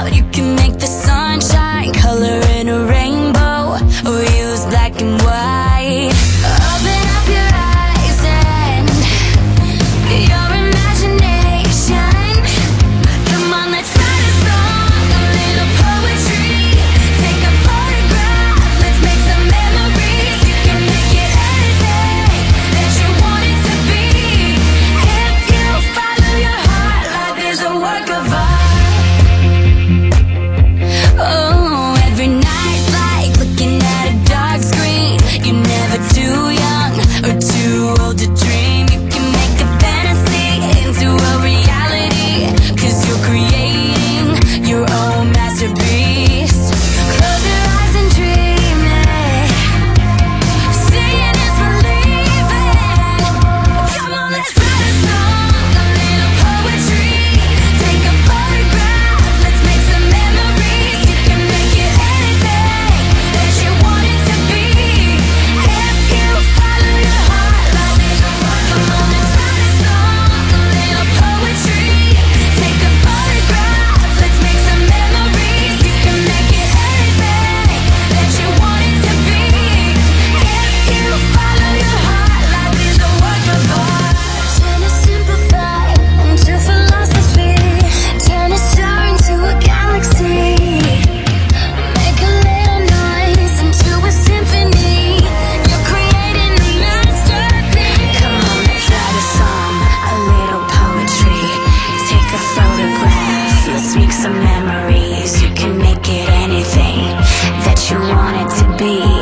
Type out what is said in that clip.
out. You can make the sunshine, color in a rainbow, or use black and white. Open up your eyes and your imagination. Come on, let's write a song, a little poetry. Take a photograph, let's make some memories. You can make it anything that you want it to be. If you follow your heart, life is a work of art. Oh, every night's like looking at a dark screen. You're never too young or too old to dream. You can make a fantasy into a reality, 'cause you're creating your own masterpiece. Close your eyes and dream it. Seeing is believing. Come on, let's write a song, a little poetry. Take a photograph, let's make some memories. You can make it anything that you want it to be. If you follow your heart, life is a work. Come on, let's write a song, a little poetry. Take a photograph, let's make some memories. You can make it anything that you want it to be. If you follow your heart, life is a work of art. Turn a simple thought into philosophy. Turn a star into a galaxy. Make a little noise into a symphony. You're creating a masterpiece. Come on, let's write a song, a little poetry. Take a photograph, let's make some memories. You can make it anything that you want it to be.